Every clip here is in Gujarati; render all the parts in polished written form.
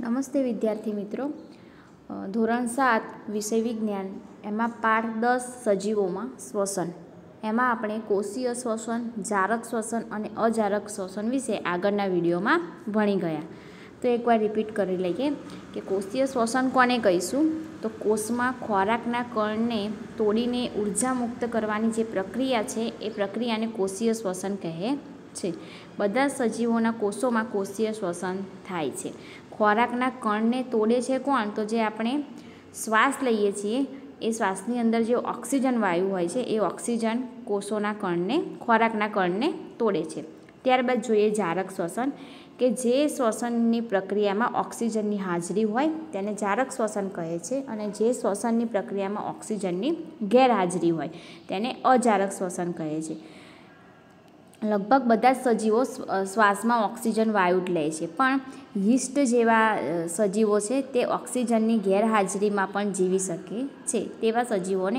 નમસ્તે વિદ્યાર્થી મિત્રો, ધોરણ 7 વિષય વિજ્ઞાન એમાં પાઠ 10 સજીવોમાં શ્વસન એમાં આપણે કોષીય શ્વસન, જારક શ્વસન અને અજારક શ્વસન વિશે આગળના વિડીયોમાં ભણી ગયા. તો એકવાર રિપીટ કરી લઈએ કે કોષીય શ્વસન કોને કહીશું? તો કોષમાં ખોરાકના કણને તોડીને ઉર્જા મુક્ત કરવાની જે પ્રક્રિયા છે એ પ્રક્રિયાને કોષીય શ્વસન કહે છે. બધા સજીવોના કોષોમાં કોષીય શ્વસન થાય છે. ખોરાકના કણને તોડે છે કોણ? તો જે આપણે શ્વાસ લઈએ છીએ એ શ્વાસની અંદર જે ઓક્સિજન વાયુ હોય છે એ ઓક્સિજન કોષોના કણને, ખોરાકના કણને તોડે છે. ત્યારબાદ જોઈએ જારક શ્વસન, કે જે શ્વસનની પ્રક્રિયામાં ઓક્સિજનની હાજરી હોય તેને જારક શ્વસન કહે છે, અને જે શ્વસનની પ્રક્રિયામાં ઓક્સિજનની ગેરહાજરી હોય તેને અજારક શ્વસન કહે છે. લગભગ બધા જ સજીવો શ્વાસમાં ઓક્સિજન વાયુ જ લે છે, પણ યીસ્ટ જેવા સજીવો છે તે ઓક્સિજનની ગેરહાજરીમાં પણ જીવી શકે છે. તેવા સજીવોને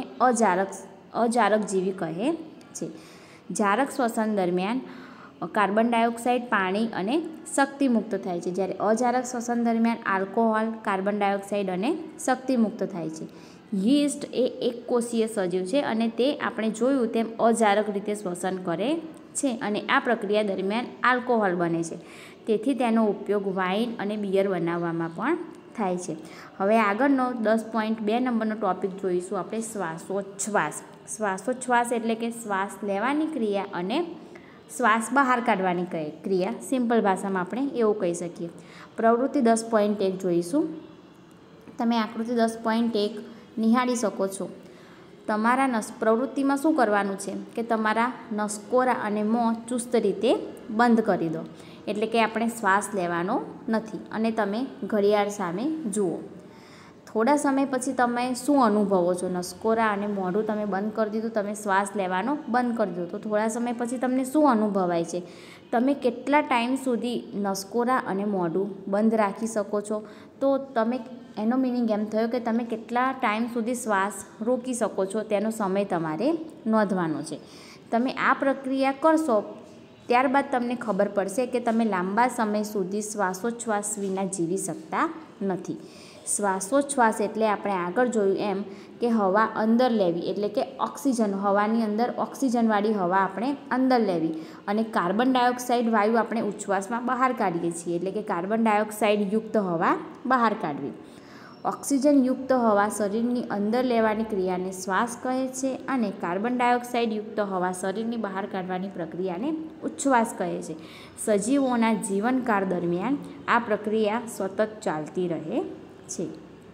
અજારક જીવી કહે છે. જારક શ્વસન દરમિયાન કાર્બન ડાયોક્સાઇડ, પાણી અને શક્તિ મુક્ત થાય છે, જ્યારે અજારક શ્વસન દરમિયાન આલ્કોહોલ, કાર્બન ડાયોક્સાઇડ અને શક્તિ મુક્ત થાય છે. યીસ્ટ એ એક કોષીય સજીવ છે અને તે આપણે જોયું તેમ અજારક રીતે શ્વસન કરે છે અને આ પ્રક્રિયા દરમિયાન આલ્કોહોલ બને છે. તેથી તેનો ઉપયોગ વાઇન અને બિયર બનાવવામાં પણ થાય છે. હવે આગળનો 10.2 નંબરનો ટોપિક જોઈશું આપણે શ્વાસોચ્છ્વાસ. શ્વાસોચ્છ્વાસ એટલે કે શ્વાસ લેવાની ક્રિયા અને શ્વાસ બહાર કાઢવાની ક્રિયા. સિમ્પલ ભાષામાં આપણે એવું કહી શકીએ. પ્રવૃત્તિ 10.1 જોઈશું. તમે આકૃતિ 10.1 નિહાળી શકો છો. તમારા પ્રવૃત્તિમાં શું કરવાનું છે કે તમારા નસકોરા અને મોં ચુસ્ત રીતે બંધ કરી દો, એટલે કે આપણે શ્વાસ લેવાનો નથી અને તમે ઘડિયાળ સામે જુઓ. થોડા સમય પછી તમે શું અનુભવો છો? નસકોરા અને મોઢું તમે બંધ કરી દીધું, તમે શ્વાસ લેવાનો બંધ કરી દીધો, તો થોડા સમય પછી તમને શું અનુભવાય છે? તમે કેટલા ટાઈમ સુધી નસકોરા અને મોઢું બંધ રાખી શકો છો? તો તમે એનો મિનિંગ એમ થયો કે તમે કેટલા ટાઈમ સુધી શ્વાસ રોકી શકો છો તેનો સમય તમારે નોંધવાનો છે. તમે આ પ્રક્રિયા કરશો ત્યારબાદ તમને ખબર પડશે કે તમે લાંબા સમય સુધી શ્વાસોચ્છ્વાસ વિના જીવી શકતા નથી. શ્વાસોચ્છ્વાસ એટલે આપણે આગળ જોયું એમ કે હવા અંદર લેવી, એટલે કે ઓક્સિજન, હવાની અંદર ઓક્સિજનવાળી હવા આપણે અંદર લેવી અને કાર્બન ડાયોક્સાઇડ વાયુ આપણે ઉચ્છ્વાસમાં બહાર કાઢીએ છીએ, એટલે કે કાર્બન ડાયોક્સાઇડ યુક્ત હવા બહાર કાઢવી. ઓક્સિજનયુક્ત હવા શરીરની અંદર લેવાની ક્રિયાને શ્વાસ કહે છે અને કાર્બન ડાયોક્સાઇડ યુક્ત હવા શરીરની બહાર કાઢવાની પ્રક્રિયાને ઉચ્છ્વાસ કહે છે. સજીવોના જીવનકાળ દરમિયાન આ પ્રક્રિયા સતત ચાલતી રહે છે.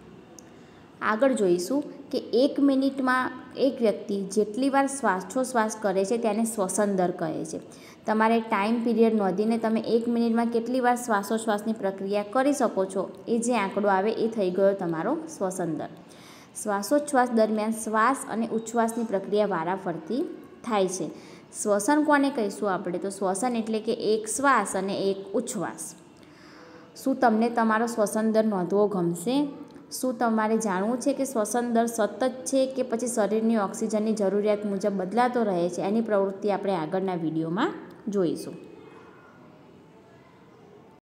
આગળ જોઈશું કે 1 મિનિટમાં એક વ્યક્તિ જેટલી વાર શ્વાસોચ્છ્વાસ કરે છે તેને શ્વસન દર કહે છે. તમારે ટાઈમ પીરિયડ નોંધીને તમે 1 મિનિટમાં કેટલી વાર શ્વાસોચ્છ્વાસની પ્રક્રિયા કરી શકો છો એ જે આંકડો આવે એ થઈ ગયો તમારો શ્વસન દર. શ્વાસોચ્છ્વાસ દરમિયાન શ્વાસ અને ઉચ્છ્વાસની પ્રક્રિયા વારાફરતી થાય છે. શ્વસન કોને કહીશું આપણે? તો શ્વસન એટલે કે એક શ્વાસ અને એક ઉચ્છ્વાસ. શું તમને તમારો શ્વસન દર નોંધવો ગમશે? શું તમારે જાણવું છે કે શ્વસન દર સતત છે કે પછી શરીરની ઓક્સિજનની જરૂરિયાત મુજબ બદલાતો રહે છે? એની પ્રવૃત્તિ આપણે આગળના વિડીયોમાં જોઈશું.